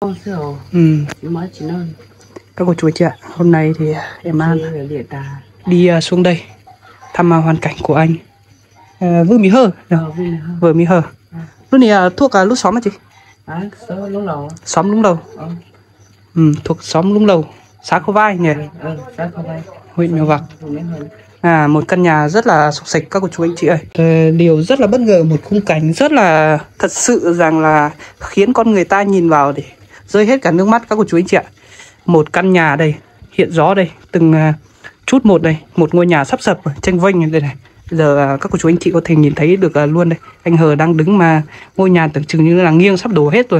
Các cô chú chị ạ, hôm nay thì em An đi xuống đây thăm hoàn cảnh của anh Vương Mỹ Hơ. Vương Mỹ Hơ. Lúc này thuộc lúc xóm hả chị? Xóm Lũng Lầu. Thuộc xóm Lũng Lầu, xã Khâu Vai nhỉ? Huyện Mèo Vạc. Một căn nhà rất là sạch sạch các cô chú anh chị ơi. Điều rất là bất ngờ, một khung cảnh rất là thật sự rằng là khiến con người ta nhìn vào để rơi hết cả nước mắt các cô chú anh chị ạ. Một căn nhà đây, hiện rõ đây, từng chút một đây, một ngôi nhà sắp sập tranh vênh đây này. Bây giờ các cô chú anh chị có thể nhìn thấy được luôn đây. Anh Hờ đang đứng mà ngôi nhà tưởng chừng như là nghiêng sắp đổ hết rồi.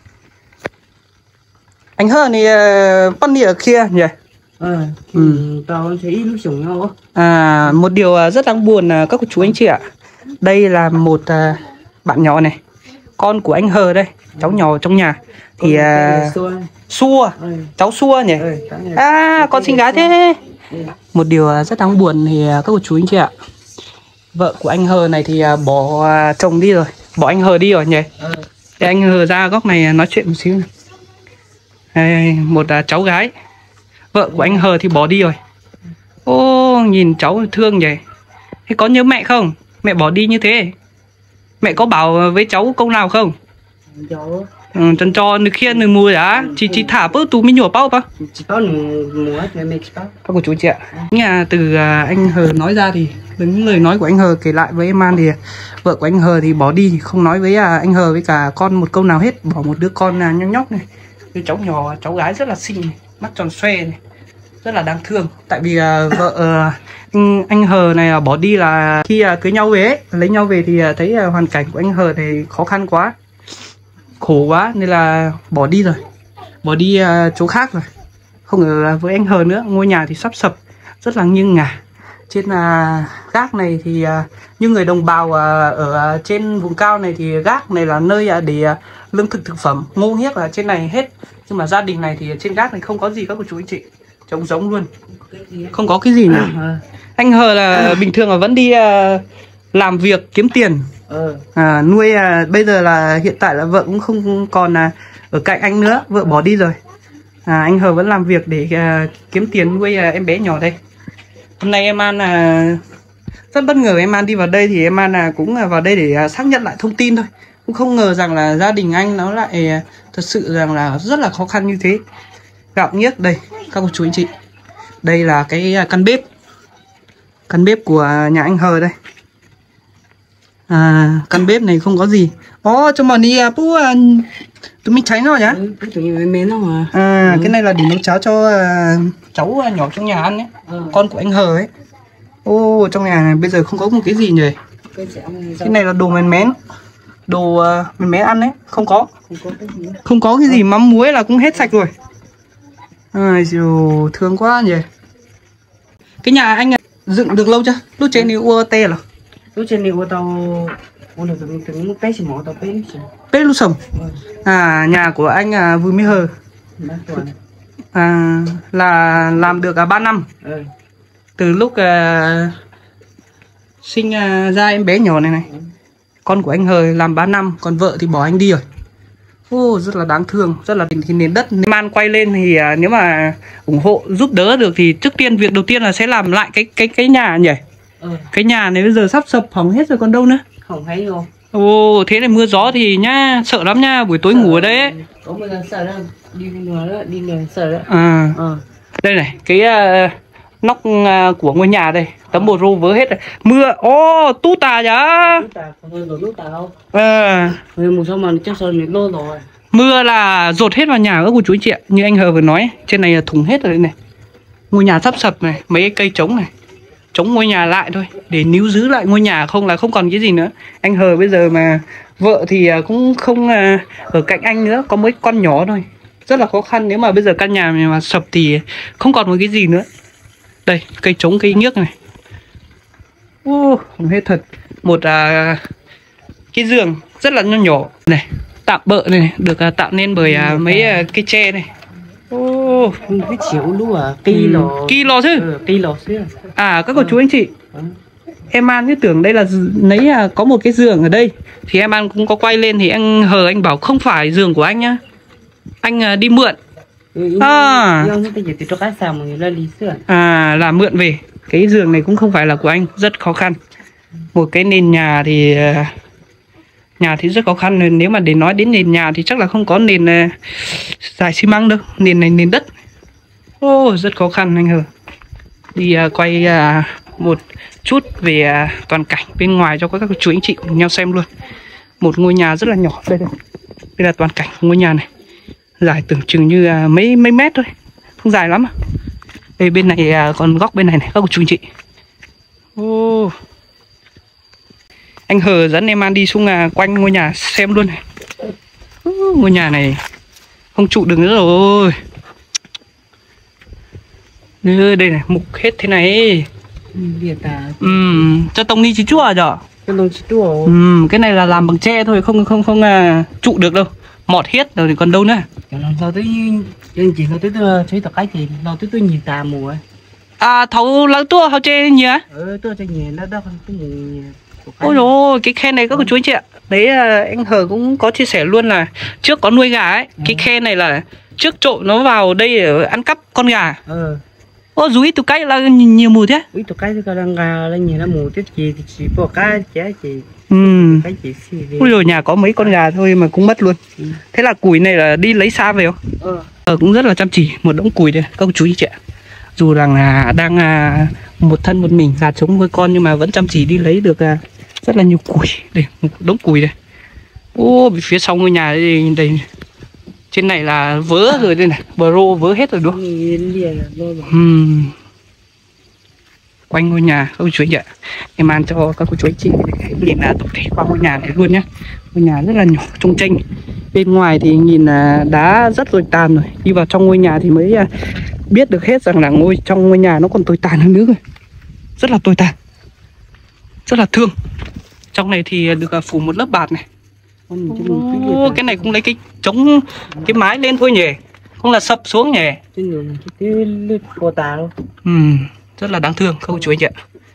Anh Hờ này con đi ở kia nhỉ? Tao thấy lúc sống nhau. Một điều rất đáng buồn các cô chú anh chị ạ. Đây là một bạn nhỏ này, con của anh Hờ đây, cháu nhỏ trong nhà. Thì Xua, cháu Xua nhỉ? Con xinh gái thế. Một điều rất đáng buồn thì các cô chú anh chị ạ, vợ của anh Hờ này thì bỏ chồng đi rồi, bỏ anh Hờ đi rồi nhỉ? Để anh Hờ ra góc này nói chuyện một xíu này. Đây, một cháu gái, vợ của anh Hờ thì bỏ đi rồi. Ô, nhìn cháu thương nhỉ. Thế có nhớ mẹ không? Mẹ bỏ đi như thế, mẹ có bảo với cháu câu nào không? Chân cho nước kia nước mùi đã chỉ thả bớt tù mới nhổ bao pa. Các cô chú chị ạ, nhà từ anh Hờ nói ra thì những lời nói của anh Hờ kể lại với em An thì vợ của anh Hờ thì bỏ đi, không nói với anh Hờ với cả con một câu nào hết, bỏ một đứa con nhóc nhóc này, đứa cháu nhỏ, cháu gái rất là xinh này, mắt tròn xoe này, rất là đáng thương. Tại vì vợ anh Hờ này bỏ đi là khi cưới nhau về ấy, lấy nhau về thì thấy hoàn cảnh của anh Hờ thì khó khăn quá, khổ quá nên là bỏ đi rồi, bỏ đi chỗ khác rồi, không ở với anh Hờ nữa. Ngôi nhà thì sắp sập, rất là nghiêng ngả. Trên gác này thì như người đồng bào ở trên vùng cao này thì gác này là nơi để lương thực thực phẩm, ngô hiếc là trên này hết. Nhưng mà gia đình này thì trên gác này không có gì các cô chú anh chị, trống rỗng luôn, không có cái gì nữa. Anh Hờ là bình thường là vẫn đi làm việc kiếm tiền, nuôi. Bây giờ là hiện tại là vợ cũng không còn ở cạnh anh nữa, vợ bỏ đi rồi. Anh Hờ vẫn làm việc để kiếm tiền nuôi em bé nhỏ đây. Hôm nay em An rất bất ngờ, em An đi vào đây thì em An cũng vào đây để xác nhận lại thông tin thôi. Cũng không ngờ rằng là gia đình anh nó lại thật sự rằng là rất là khó khăn như thế. Gạo nhiếc đây các cô chú anh chị. Đây là cái căn bếp của nhà anh Hờ đây. Căn bếp này không có gì. Cho mà đi tụi mình cháy nó nhá. Cái này là để nấu cháo cho cháu nhỏ trong nhà ăn ấy, con của anh Hờ ấy. Trong nhà này bây giờ không có một cái gì nhỉ. Cái này là đồ mén mén, đồ mén mén ăn đấy, không có cái gì, mắm muối là cũng hết sạch rồi. Thương quá nhỉ. Cái nhà anh dựng được lâu chưa? Lúc trên đi UT là? Lúc trên đi UT tao từng một pet mỏ tao pet lúc sống. Nhà của anh Vương Mỹ Hờ là làm được 3 năm. Từ lúc sinh ra em bé nhỏ này. Con của anh Hờ làm 3 năm, còn vợ thì bỏ anh đi rồi. Rất là đáng thương, rất là thì nền đất. Nếu Man quay lên thì nếu mà ủng hộ giúp đỡ được thì trước tiên việc đầu tiên là sẽ làm lại cái nhà nhỉ. Cái nhà này bây giờ sắp sập hỏng hết rồi còn đâu nữa. Hỏng hết rồi. Thế này mưa gió thì nhá, sợ lắm nha, buổi tối ngủ ở đây ấy. Có mưa sợ đâu, đi đường sợ đấy. Đây này, cái nóc của ngôi nhà đây, tấm bồ rô vỡ hết rồi. Mưa, tu tà nhá. Mưa là dột hết vào nhà các cô chú anh chị ạ. Như anh Hờ vừa nói, trên này là thủng hết rồi đây này. Ngôi nhà sắp sập này, mấy cái cây trống này, chống ngôi nhà lại thôi, để níu giữ lại ngôi nhà, không là không còn cái gì nữa. Anh Hờ bây giờ mà vợ thì cũng không ở cạnh anh nữa, có mấy con nhỏ thôi, rất là khó khăn. Nếu mà bây giờ căn nhà này mà sập thì không còn một cái gì nữa. Đây, cây trống, cây nhiếc này, không hết thật. Một cái giường rất là nhỏ nhỏ này, tạm bợ này, được tạo nên bởi mấy cây tre này. Cái chiếu lúa kilo chứ. Các cô chú anh chị, em An cứ tưởng đây là lấy có một cái giường ở đây, thì em An cũng có quay lên thì anh Hờ anh bảo không phải giường của anh nhá, Anh đi mượn. Là mượn về. Cái giường này cũng không phải là của anh, rất khó khăn. Một cái nền nhà thì rất khó khăn, nên nếu mà để nói đến nền nhà thì chắc là không có nền dài xi măng đâu, nền này nền đất. Rất khó khăn anh Hờ. Đi quay một chút về toàn cảnh bên ngoài cho các chú anh chị cùng nhau xem luôn. Một ngôi nhà rất là nhỏ đây, đây là toàn cảnh của ngôi nhà này, dài tưởng chừng như mấy mét thôi, không dài lắm. Đây bên này còn góc bên này này các chú anh chị. Anh Hờ dẫn em An đi xuống quanh ngôi nhà xem luôn này. Ngôi nhà này không trụ được nữa rồi. Đây này, mục hết thế này. Cho tông đi chí chua à? Cái này là làm bằng tre thôi, không trụ được đâu. Mọt hết rồi thì còn đâu nữa. Tôi nhìn tà mùa ấy. Thấu lắng tua hao tre nhỉ? Tua tre nhỉ, nó đâu không cái nhỉ. Ôi dồi ôi, cái khe này các cô chú anh chị ạ. Đấy anh Hờ cũng có chia sẻ luôn là trước có nuôi gà ấy. Cái khe này là trước trộm nó vào đây để ăn cắp con gà. Dù ít tụ cái là nhiều mùi thế. Ít tụ cái thì con gà là nhiều là mùi tiết gì thì chỉ bỏ cái chế chỉ. Cái chỉ xì. Ôi rồi nhà có mấy con gà thôi mà cũng mất luôn. Thế là củi này là đi lấy xa về không? Cũng rất là chăm chỉ, một đống củi đây các cô chú anh chị ạ. Dù rằng là đang một thân một mình gà trống với con nhưng mà vẫn chăm chỉ đi lấy được rất là nhiều củi. Đây, một đống củi đây. Phía sau ngôi nhà đây, trên này là vớ rồi đây này, bờ rô vớ hết rồi đúng không? Quanh ngôi nhà các cô chú anh chị ạ. Em ăn cho các cô chú anh chị nhìn tổng thể qua ngôi nhà này luôn nhé. Ngôi nhà rất là nhỏ trông tranh. Bên ngoài thì nhìn đá rất tồi tàn rồi. Đi vào trong ngôi nhà thì mới biết được hết rằng là trong ngôi nhà nó còn tồi tàn hơn nữa rồi. Rất là tồi tàn, rất là thương. Trong này thì được phủ một lớp bạt này. Cái này cũng lấy cái chống cái mái lên thôi nhỉ, không là sập xuống nhỉ. Rất là đáng thương các cô chú anh chị ạ.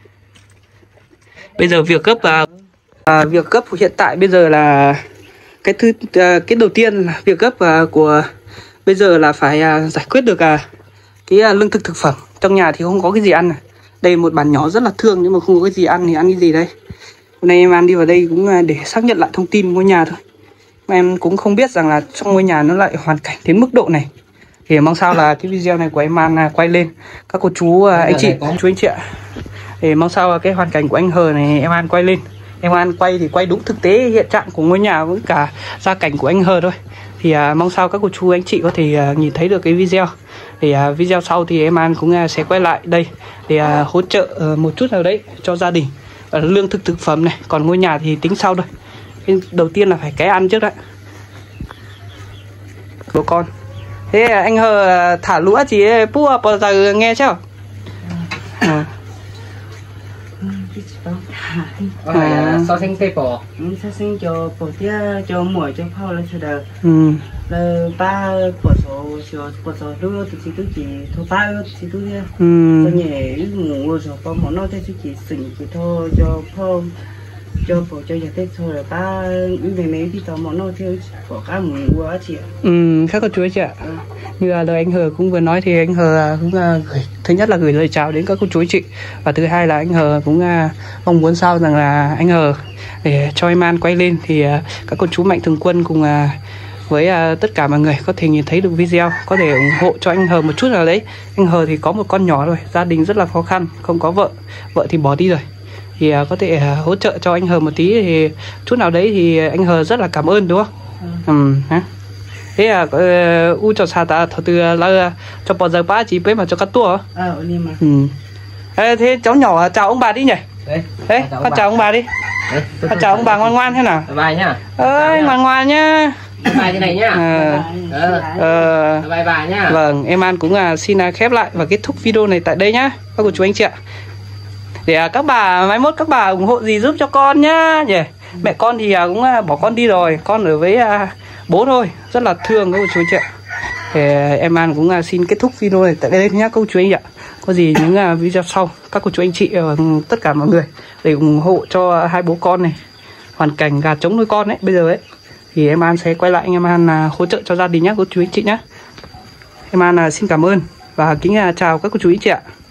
Bây giờ việc gấp hiện tại bây giờ là cái đầu tiên là việc gấp của bây giờ là phải giải quyết được cái lương thực thực phẩm. Trong nhà thì không có cái gì ăn này. Đây một bản nhỏ rất là thương nhưng mà không có cái gì ăn thì ăn cái gì đây. Hôm nay em An đi vào đây cũng để xác nhận lại thông tin ngôi nhà thôi. Mà em cũng không biết rằng là trong ngôi nhà nó lại hoàn cảnh đến mức độ này. Thì mong sao là cái video này của em An quay lên các cô chú anh chị, chú anh chị ạ. Để mong sao cái hoàn cảnh của anh Hờ này em An quay lên. Em An quay thì quay đúng thực tế hiện trạng của ngôi nhà với cả gia cảnh của anh Hờ thôi. Thì mong sao các cô chú anh chị có thể nhìn thấy được cái video. Để video sau thì em An cũng sẽ quay lại đây để hỗ trợ một chút nào đấy cho gia đình. Lương thực thực phẩm này, còn ngôi nhà thì tính sau thôi. Đầu tiên là phải cái ăn trước đấy. Bố con. Thế anh Hờ thả lúa chị pua bao giờ nghe chứ? So sinh tê bò. So sinh cho bò tía cho muội cho phao lên cho được. Là ba bò số lúc thì chỉ thôi ba thì tôi nha. Tôi nhẹ ngủ rồi có món nó thế chỉ sỉnh chỉ thôi cho phao cho bò cho nhà tết thôi là ba những này thì tao món nó theo bỏ cá mùi quá chị ạ. Các cô chú chị ạ. Như lời anh Hờ cũng vừa nói thì anh Hờ cũng gửi, thứ nhất là gửi lời chào đến các cô chú chị, và thứ hai là anh Hờ cũng mong muốn sao rằng là anh Hờ để cho em An quay lên thì các cô chú mạnh thường quân cùng với tất cả mọi người có thể nhìn thấy được video, có thể ủng hộ cho anh Hờ một chút nào đấy. Anh Hờ thì có một con nhỏ rồi, gia đình rất là khó khăn, không có vợ, vợ thì bỏ đi rồi, thì có thể hỗ trợ cho anh Hờ một tí thì chút nào đấy thì anh Hờ rất là cảm ơn đúng không? Thế u cho sao ta thầu từ là cho bao giờ ba chị bé mà cho cắt tua thế cháu nhỏ chào ông bà đi nhỉ. Đấy con chào ông bà đi. Chào ông bà ngoan ngoan thế nào. Bye nhá. Ơi ngoan ngoan nhá. Bye thế này nhá. Bye bye nhá. Vâng, em An cũng xin khép lại và kết thúc video này tại đây nhá các cô chú anh chị ạ. Để các bà mai mốt các bà ủng hộ gì giúp cho con nhá nhỉ. Mẹ con thì cũng bỏ con đi rồi, con ở với bố thôi, rất là thương các cô chú anh chị ạ. Thì em An cũng xin kết thúc video này tại đây nhá các cô chú anh chị ạ. Có gì những video sau các cô chú anh chị và tất cả mọi người để ủng hộ cho hai bố con này, hoàn cảnh gà trống nuôi con ấy bây giờ ấy thì em An sẽ quay lại anh em An hỗ trợ cho gia đình nhé cô chú anh chị nhé. Em An xin cảm ơn và kính chào các cô chú anh chị ạ.